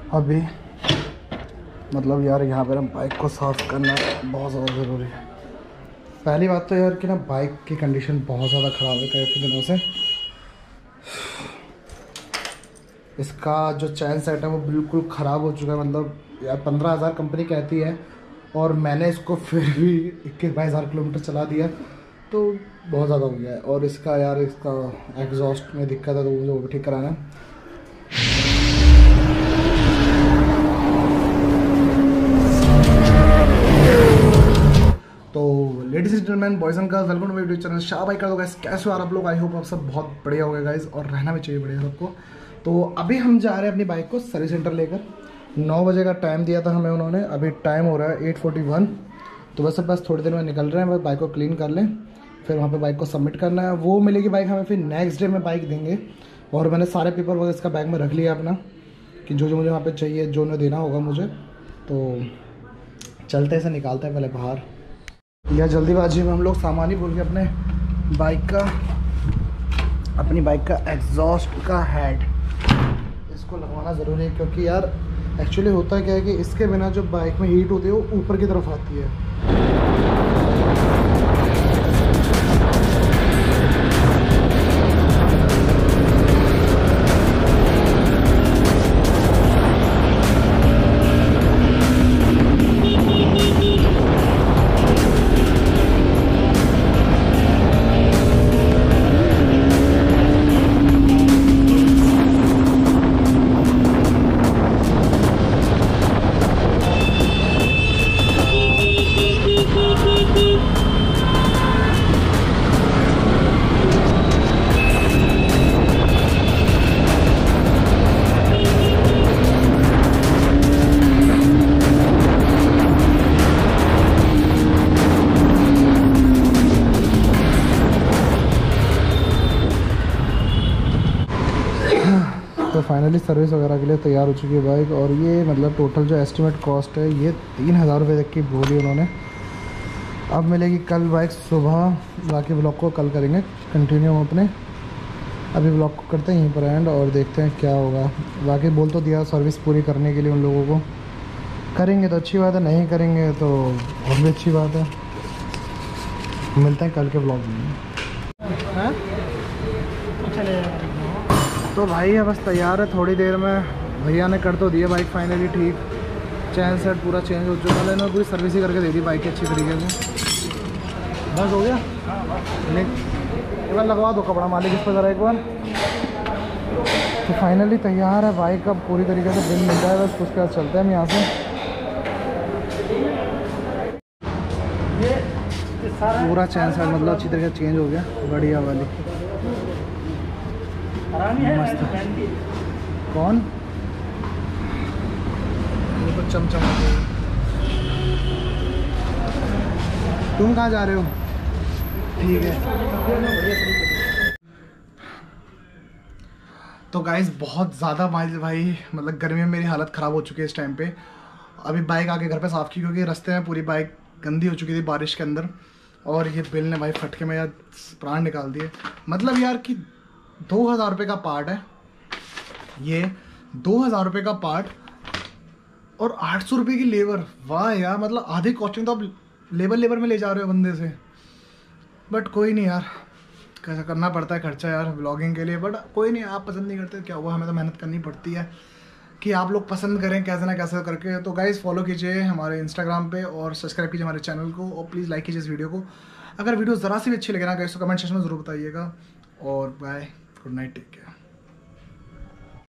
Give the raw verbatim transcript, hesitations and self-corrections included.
अभी मतलब यार यहाँ पर हम बाइक को साफ़ करना बहुत ज़्यादा ज़रूरी है। पहली बात तो यार कि ना बाइक की कंडीशन बहुत ज़्यादा ख़राब है काफ़ी दिनों से। इसका जो चैन सेट है वो बिल्कुल ख़राब हो चुका है। मतलब यार पंद्रह हज़ार कंपनी कहती है और मैंने इसको फिर भी इक्कीस बाईस हज़ार किलोमीटर चला दिया, तो बहुत ज़्यादा हो गया है। और इसका यार इसका एग्जॉस्ट में दिक्कत है, तो मुझे वो भी ठीक कराना है। तो ladies and gentleman, boys and girls, welcome to my YouTube channel subscribe कर दो गाइस। कैसे हो आप लोग? आई होप आप सब बहुत बढ़िया हो गए गाइस, और रहना भी चाहिए बढ़िया सबको। तो अभी हम जा रहे हैं अपनी बाइक को सर्विस सेंटर लेकर। नौ बजे का टाइम दिया था हमें उन्होंने, अभी टाइम हो रहा है एट फोर्टी वन। तो बस बस थोड़ी देर में निकल रहे हैं, बस बाइक को क्लीन कर लें, फिर वहाँ पे बाइक को सबमिट करना है। वो मिलेगी बाइक हमें, फिर नेक्स्ट डे में बाइक देंगे। और मैंने सारे पेपर वगैरह इसका बैग में रख लिया अपना, कि जो जो मुझे वहाँ पे चाहिए, जो उन्हें देना होगा मुझे। तो चलते ऐसे निकालते हैं पहले बाहर। या जल्दीबाजी में हम लोग सामान ही भूल गए अपने बाइक का, अपनी बाइक का एग्जॉस्ट का हेड। इसको लगवाना ज़रूरी है, क्योंकि यार एक्चुअली होता क्या है कि इसके बिना जो बाइक में हीट होती है वो ऊपर की तरफ आती है। तो फाइनली सर्विस वगैरह के लिए तैयार हो चुकी है बाइक। और ये मतलब टोटल जो एस्टिमेट कॉस्ट है ये तीन हज़ार रुपये तक की बोली उन्होंने। अब मिलेगी कल बाइक सुबह। बाकी ब्लॉग को कल करेंगे कंटिन्यू हम अपने। अभी ब्लॉग को करते हैं यहीं पर एंड, और देखते हैं क्या होगा। बाकी बोल तो दिया सर्विस पूरी करने के लिए उन लोगों को। करेंगे तो अच्छी बात है, नहीं करेंगे तो और भी अच्छी बात है। मिलते हैं कल के ब्लॉग में। हाँ तो भाई है बस तैयार है, थोड़ी देर में भैया ने कर तो दिया बाइक फाइनली ठीक। चैन सेट पूरा चेंज हो चुका है, इन्होंने पूरी सर्विस ही करके दे दी बाइक की अच्छी तरीके से। बस हो गया, एक बार लगवा दो कपड़ा मालिक इस पर ज़रा एक बार। तो फाइनली तैयार है बाइक, अब पूरी तरीके से बिल मिल जाए, बस उसके बाद चलते हैं हम यहाँ से। पूरा चैन सेट मतलब अच्छी तरीके से चेंज हो गया, बढ़िया वाली मस्त। कौन ये तो चमचम। तुम कहाँ जा रहे हो? ठीक है। तो गाइस बहुत ज़्यादा भाई भाई मतलब गर्मी में मेरी हालत ख़राब हो चुकी है इस टाइम पे। अभी बाइक आके घर पे साफ़ की, क्योंकि रास्ते में पूरी बाइक गंदी हो चुकी थी बारिश के अंदर। और ये बिल ने भाई फटके में यार प्राण निकाल दिए। मतलब यार कि दो हज़ार रुपये का पार्ट है ये, दो हज़ार रुपये का पार्ट और आठ सौ रुपये की लेबर। वाह यार, मतलब आधी कॉस्टिंग तो आप लेबर लेबर में ले जा रहे हो बंदे से। बट कोई नहीं यार, कैसा करना पड़ता है खर्चा यार ब्लॉगिंग के लिए। बट कोई नहीं, आप पसंद नहीं करते क्या हुआ, हमें तो मेहनत करनी पड़ती है कि आप लोग पसंद करें कैसे ना कैसे करके। तो गाइस फॉलो कीजिए हमारे इंस्टाग्राम पे और सब्सक्राइब कीजिए हमारे चैनल को, और प्लीज़ लाइक कीजिए इस वीडियो को। अगर वीडियो ज़रा सी भी अच्छी लगे ना गाइस तो कमेंट सेक्शन में ज़रूर बताइएगा। और bye, good night, take care.